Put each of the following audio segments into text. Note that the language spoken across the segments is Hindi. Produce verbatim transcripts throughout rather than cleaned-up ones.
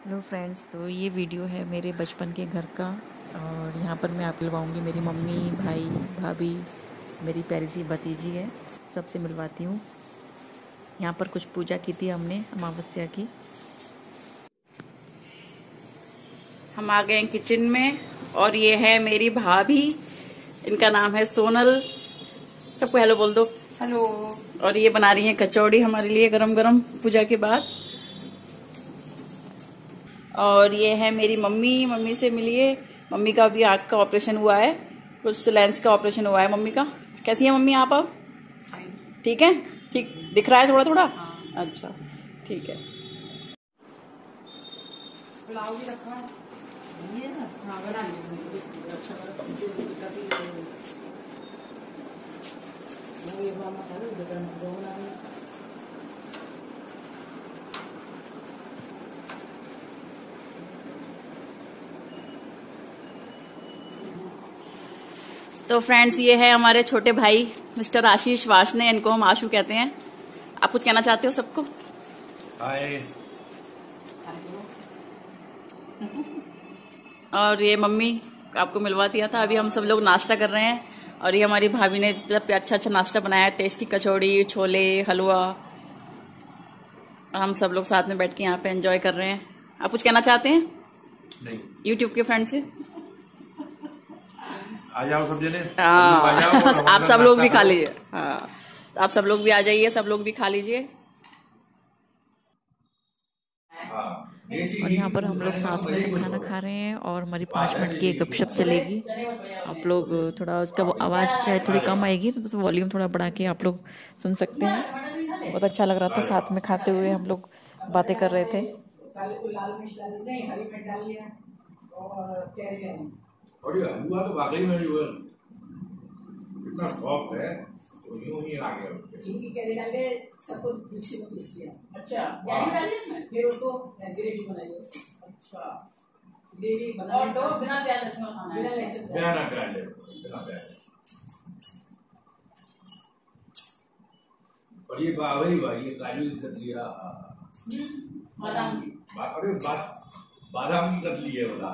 हेलो फ्रेंड्स, तो ये वीडियो है मेरे बचपन के घर का। और यहाँ पर मैं आपको मिलवाऊँगी मेरी मम्मी, भाई, भाभी, मेरी प्यारी सी भतीजी है, सबसे मिलवाती हूँ। यहाँ पर कुछ पूजा की थी हमने अमावस्या की। हम आ गए किचन में और ये है मेरी भाभी, इनका नाम है सोनल। सबको हेलो बोल दो। हेलो। और ये बना रही है कचौड़ी हमारे लिए गरम गरम पूजा के बाद। और ये है मेरी मम्मी, मम्मी से मिलिए। मम्मी का भी आँख का ऑपरेशन हुआ है, कुछ लेंस का ऑपरेशन हुआ है मम्मी का। कैसी है मम्मी आप अब? ठीक है, ठीक दिख रहा है थोड़ा थोड़ा। हाँ। अच्छा ठीक है। पुलाव भी रखा है ये ना। हाँ बना लीजिए। अच्छा ये बामा करो बेटा दो बना ली। तो फ्रेंड्स, ये है हमारे छोटे भाई मिस्टर आशीष वाशने, इनको हम आशू कहते हैं। आप कुछ कहना चाहते हो सबको? हाय। और ये मम्मी आपको मिलवा दिया था। अभी हम सब लोग नाश्ता कर रहे हैं और ये हमारी भाभी ने अच्छा अच्छा नाश्ता बनाया है, टेस्टी कचौड़ी, छोले, हलवा। और हम सब लोग साथ में बैठ के यहाँ पे एंजॉय कर रहे हैं। आप कुछ कहना चाहते हैं? नहीं। यूट्यूब के फ्रेंड से आ जाओ सब जने। हाँ, आप सब लोग भी खा लीजिए। हाँ, तो आप सब लोग भी आ जाइए, सब लोग भी खा लीजिए। और यहाँ पर हम लोग साथ में सब खाना खा रहे हैं और हमारी पाँच मिनट की गपशप चलेगी। आप लोग थोड़ा उसका आवाज़ शायद थोड़ी कम आएगी, तो, तो वॉल्यूम थोड़ा बढ़ा के आप लोग सुन सकते हैं। बहुत अच्छा लग रहा था, साथ में खाते हुए हम लोग बातें कर रहे थे। और ये हलवा तो वाकई में जो है कितना सॉफ्ट है, तो यूं ही आ गया। इनकी कैरी डाले सबको मिक्सी में पीस दिया। अच्छा, कैरी डाली इसमें? फिर उसको ग्रेवी बनाई। अच्छा, ग्रेवी बना और तो बिना प्याज लहसुन खाना है। बिना लहसुन बिना ना प्याज बिना प्याज। और ये बावरी भाई ये काजू की कतलिया, बादाम की। अरे बादाम की कतली है बता।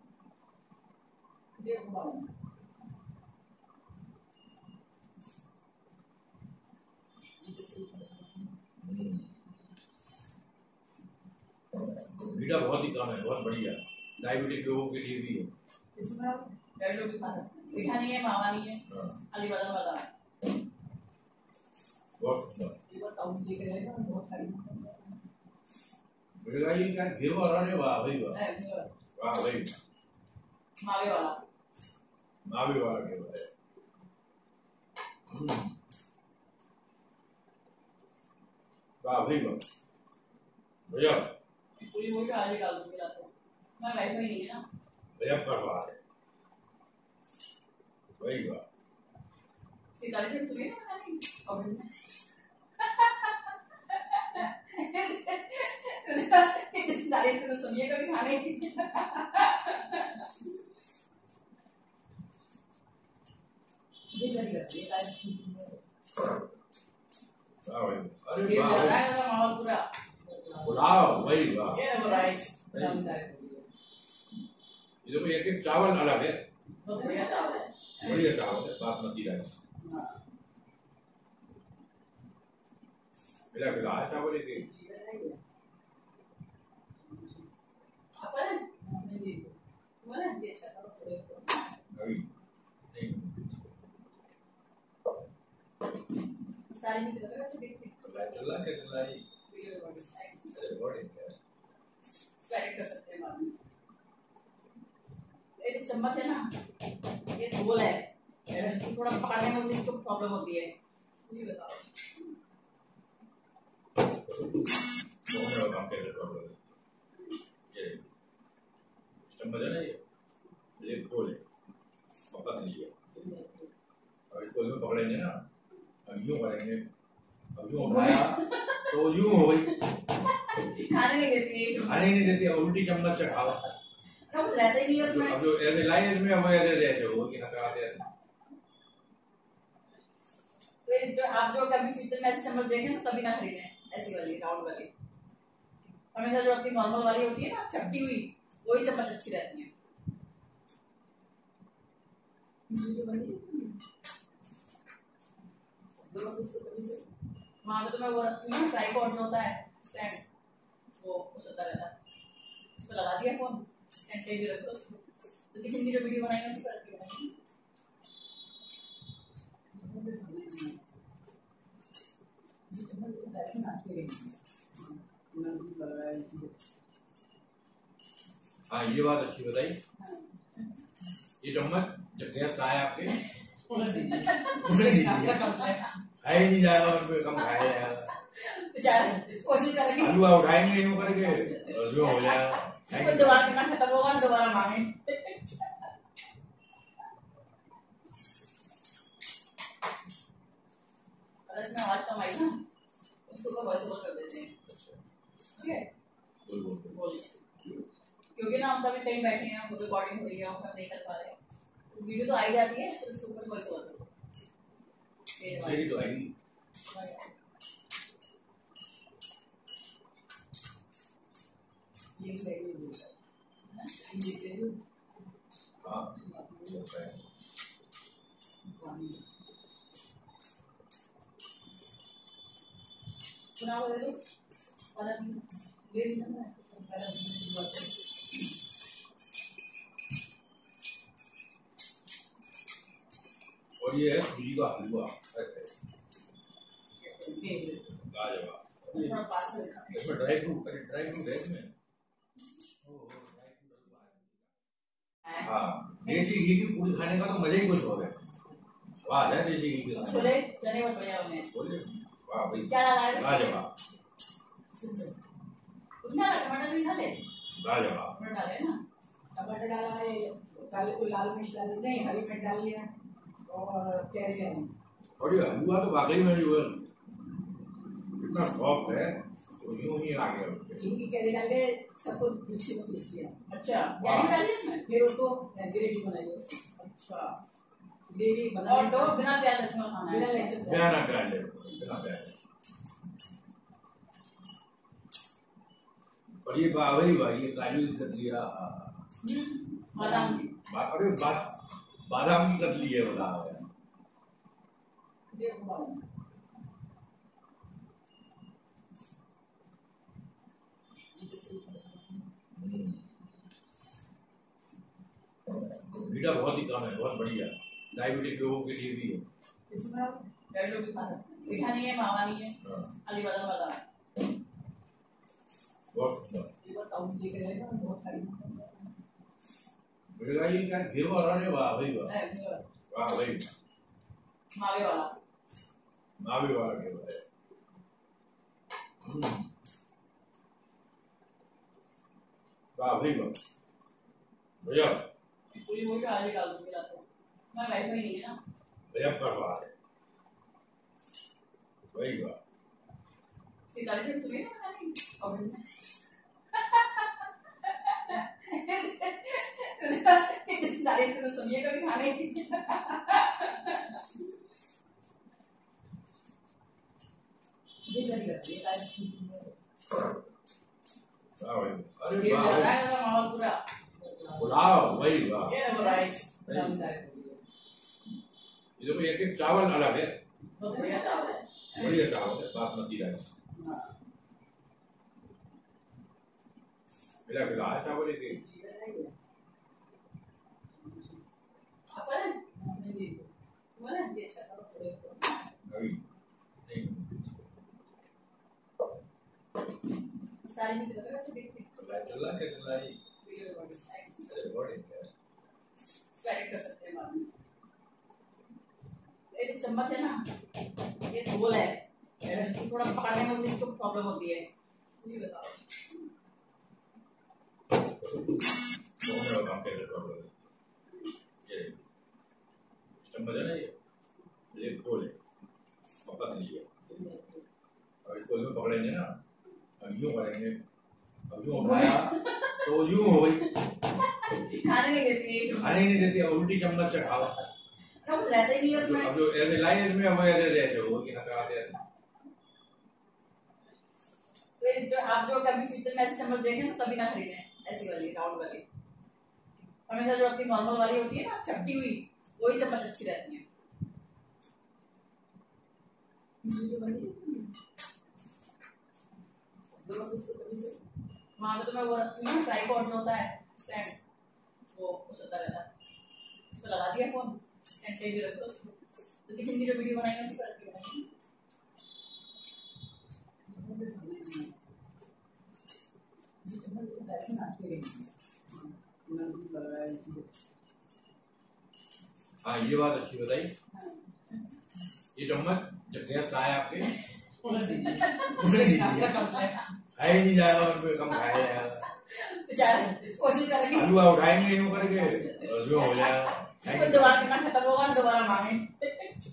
मीठा बहुत ही कम है, बहुत बढ़िया। डायबिटिक लोगों के लिए भी है। लोग भी खा सकते हैं। मीठा नहीं है, मावा नहीं है, खाली बादाम बादाम है। बहुत सुंदर। ये क्या घेर वाला है? वाह भाई वाह, वाह भाई। मावे वाला, मावे वाला घेर है। वाह भाई वाह भैया। पूरी वो आगे डाल दूंगी रात को। मैं वाइफाई नहीं है ना। भैया करवा है वही वाह। ये गाली से सुनिए ना खाली। और दादी से सुनिए कभी खाने की। ये करी करती है अरे वाह, माहौल पूरा पुलाव वही वाह। ये वो राइस ये देखो, एक एक चावल अलग है, बहुत बढ़िया चावल है, बढ़िया चावल है, बासमती राइस। मिला मिला है चावल एक एक। चल रहा है चल रहा है। अरे बहुत कर सकते हैं बाद में। ये जो चम्मच है ना, ये गोल है, थोड़ा पकड़ने में मुझे इसको प्रॉब्लम होती है। मुझे बताओ काम कैसे प्रॉब्लम है? ये चम्मच है ना, ये ये गोल है, पकड़ लीजिए। और इसको यूं पकड़ेंगे ना, अब यूं करेंगे, अब यूं उठाया तो यूं हो गई। खाने नहीं देती है, खाने नहीं देती, उल्टी चम्मच से खाओ। ना कुछ रहता ही नहीं है उसमें। अब जो ऐसे लाइन इसमें अब ऐसे ऐसे हो कि ना कराते हैं। तो जो आप जो कभी फ्यूचर में ऐसे चम्मच देखें तो कभी ना खरीदें ऐसी वाली राउंड वाली। हमेशा जो अपनी नॉर्मल वाली होती है ना चपटी हुई, वही चम्मच अच्छी रहती है। वहां पे तो मैं वो रखती हूँ, ट्राइपॉड जो होता है स्टैंड, वो चलता रहता है, उस पर लगा दिया फोन, स्टैंड कहीं भी रख दो। तो किचन की जो वीडियो बनाई है उसी पर रख के बनाई। हाँ ये बात अच्छी बताई। ये चम्मच जब गेस्ट आए आपके खाया नहीं जाएगा, उनपे कम खाया जाएगा, कोशिश करेंगे हलवा उठाएंगे यूं करके और जो हो जाएगा दोबारा खाना खत्म होगा, दोबारा मांगे। इसमें आवाज कम आई ना, उसको वॉइस ओवर कर देते हैं, ठीक है? बोल बोल बोल, क्योंकि ना हम कभी कहीं बैठे हैं, रिकॉर्डिंग हो रही है, हम नहीं कर पा रहे, वीडियो तो आई जाती है, तो उसके ऊपर वॉइस ओवर करो, सही तो आएगी। हाँ चुनाव दे दो, ले लेना। और ये है सूजी का हलवा, लाजवाब। इसमें ड्राई फ्रूट, ड्राई फ्रूट है इसमें। हाँ देसी घी की पूरी खाने का तो मजा ही कुछ और है, स्वाद है देसी घी का। छोले चने बहुत बढ़िया बने हैं। छोले वाह भाई, क्या डाला? लाजवाब। उतना टमाटर भी डाले, लाजवाब टमाटर डाले ना, टमाटर डाला है, काले को लाल मिर्च डाली नहीं, हरी मिर्च डाल लिया और कैरी डाली। और ये हलवा तो वाकई में जो है इतना सॉफ्ट है, तो यूं ही आ गया। इनकी कैरी डाल के सबको मिक्सी में पीस दिया। अच्छा कैरी डाली इसमें, फिर उसको ग्रेवी बनाई। अच्छा ग्रेवी बना और तो बिना प्याज लहसुन खाना है, बिना लहसुन बिना ना प्याज, बिना प्याज। और ये भाई भाई ये काजू की कतलिया, बादाम की, अरे बादाम की कतली है, बता मीठा बहुत ही कम है, बहुत बढ़िया, डायबिटिक लोगों के लिए भी है। इसमें लोग भी खा सकते हैं, मीठा नहीं है, मावा नहीं है, खाली बादाम बादाम है, बहुत सुंदर। ये क्या घी वाला ने, वाह भाई वाह, वाह भाई, मावे वाला, मावे वाला घी है। वाह भाई वाह, भैया पूरी वही आज ही डाल दूंगी रात को, मैं वाईफाई नहीं है ना, भैया परवाह है भाई वाह। सितारे पे सुनिए ना खाली और तारीफ तो सुनिए कभी खाने की। ये करी करती है अरे वाह, पूरा पुलाव वही वाह। ये वो राइस ये देखो एक एक चावल अलग है, बहुत बढ़िया चावल है, बढ़िया चावल है, बासमती राइस मिला मिला है चावल एक। चल रहा है चल रहा है कर सकते हैं बाद में। ये जो चम्मच है ना, ये गोल है, थोड़ा पकड़ने में मुझे प्रॉब्लम होती है, मुझे बताओ काम कैसे प्रॉब्लम है। ये चम्मच है ना, ये ये गोल है, पकड़ लीजिए, और इसको यूं पकड़ेंगे ना, अब यूं करेंगे, अब यूं उठाया तो यूं हो गई, खाने नहीं देती है, खाने नहीं देती, उल्टी चम्मच से खाओ, कुछ रहता ही नहीं है उसमें। अब जो ऐसे लाइन इसमें अब ऐसे ऐसे हो कि ना कराते हैं। तो ये जो आप जो कभी फ्यूचर में ऐसी चम्मच देखें तो कभी ना खरीदें ऐसी वाली राउंड वाली। हमेशा जो अपनी नॉर्मल वाली होती है ना चपटी हुई, वही चम्मच अच्छी रहती है। वहां पे तो मैं वो रखती हूँ ना, ट्राइपॉड जो होता है स्टैंड, वो चलता रहता है, उसको लगा दिया फोन, स्टैंड कहीं भी रखो उसको। तो किचन की जो वीडियो बनाएंगे उसी पर रख के बनाएंगे। हाँ ये बात अच्छी बताई। ये चम्मच जब गेस्ट आए आपके खाए नहीं जाएगा, उनपे कम खाया जाएगा, कोशिश करेंगे हलवा उठाएंगे यूं करके और जो हो जाएगा दोबारा खाना खत्म होगा दोबारा मांगे।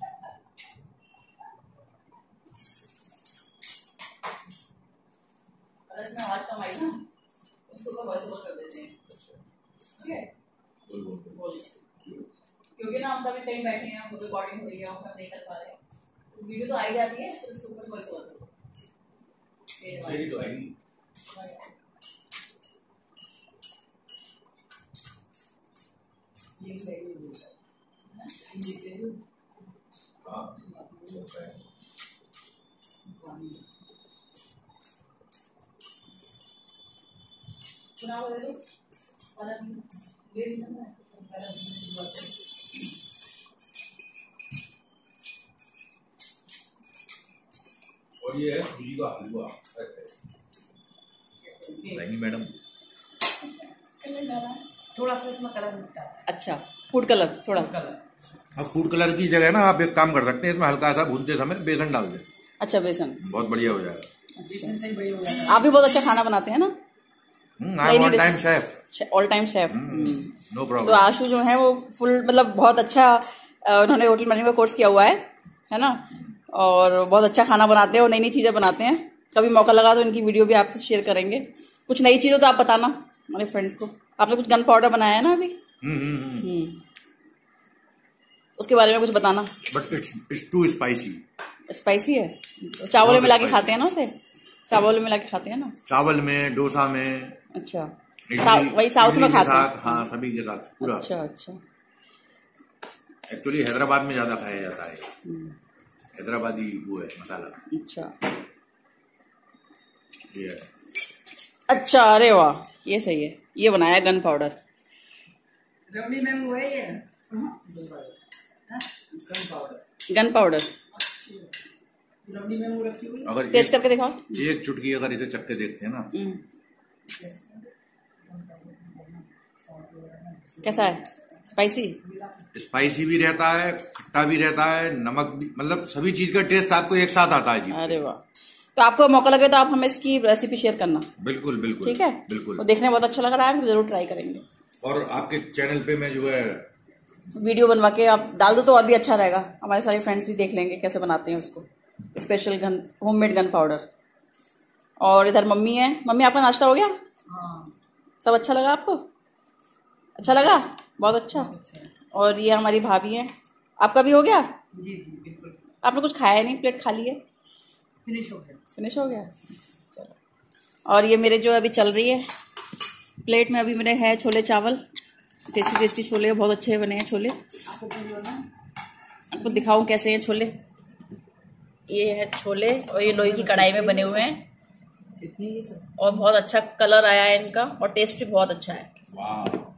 इसमें आवाज कम आई ना, उसको वॉइस ओवर कर देते हैं। ठीक है, बोल बोल बोल क्योंकि ना हम कभी कहीं बैठे हैं, रिकॉर्डिंग हो रही है, हम नहीं कर पा रहे, वीडियो तो आई जाती है, तो उसके ऊपर वॉइस ओवर करो। ये तो आएगी। हाँ सुना बोले तो और ये है सूजी का हलवा। नहीं मैडम, थोड़ा सा इसमें कलर मिलता है। अच्छा फूड कलर थोड़ा सा। अब फूड कलर की जगह ना आप एक काम कर सकते हैं, इसमें हल्का सा भूनते समय बेसन डाल दें। अच्छा बेसन, बहुत बढ़िया हो जाएगा। बेसन से ही बढ़िया हो जाएगा। आप भी बहुत अच्छा खाना बनाते हैं ना? All time chef, all time chef. No problem. तो आशु जो है वो फुल मतलब बहुत अच्छा उन्होंने होटल मैनेजमेंट का कोर्स किया हुआ है है ना, और बहुत अच्छा खाना बनाते हैं और नई नई चीजें बनाते हैं। कभी मौका लगा तो इनकी वीडियो भी आपसे शेयर करेंगे। कुछ नई चीज हो तो आप बताना हमारे फ्रेंड्स को। आपने कुछ गन पाउडर बनाया है ना अभी, हम्म उसके बारे में कुछ बताना। But it's it's too spicy. Spicy है, चावल में मिला के खाते हैं ना उसे, चावल में मिला के खाते हैं ना, चावल में, डोसा में। अच्छा वही साउथ में खाते हैं। हाँ सभी के साथ पूरा। अच्छा अच्छा। एक्चुअली हैदराबाद में ज्यादा खाया जाता है, हैदराबादी वो है मसाला। अच्छा ये है। अच्छा, अरे वाह ये सही है। ये बनाया गन पाउडर। रबड़ी में वो है ये गन पाउडर रबड़ी में वो रखी हुई। अगर टेस्ट करके दिखाओ। एक चुटकी अगर इसे चख के देखते हैं ना, कैसा है? स्पाइसी? स्पाइसी भी रहता है, खट्टा भी रहता है, नमक भी, मतलब सभी चीज का टेस्ट आपको एक साथ आता है जी। अरे वाह, तो आपको मौका लगे तो आप हमें इसकी रेसिपी शेयर करना। बिल्कुल बिल्कुल ठीक है, बिल्कुल। वो देखने में बहुत अच्छा लग रहा है, जरूर ट्राई करेंगे। और आपके चैनल पे मैं जो है वीडियो बनवा के आप डाल दो तो और भी अच्छा रहेगा, हमारे सारे फ्रेंड्स भी देख लेंगे कैसे बनाते हैं उसको। Special gun homemade gun powder. और इधर मम्मी है। मम्मी आपका नाश्ता हो गया? हाँ। सब अच्छा लगा आपको? अच्छा लगा, बहुत अच्छा। और ये हमारी भाभी है। आपका भी हो गया? जी जी बिल्कुल। आपने कुछ खाया नहीं, प्लेट खाली है? फिनिश हो गया। फिनिश हो गया, चलो। और ये मेरे जो अभी चल रही है प्लेट में, अभी मेरे है छोले चावल, टेस्टी टेस्टी छोले, बहुत अच्छे बने हैं छोले। आपको दिखाऊं कैसे हैं छोले। ये है छोले और ये लोहे की कढ़ाई में बने हुए हैं और बहुत अच्छा कलर आया है इनका और टेस्ट भी बहुत अच्छा है। वाह।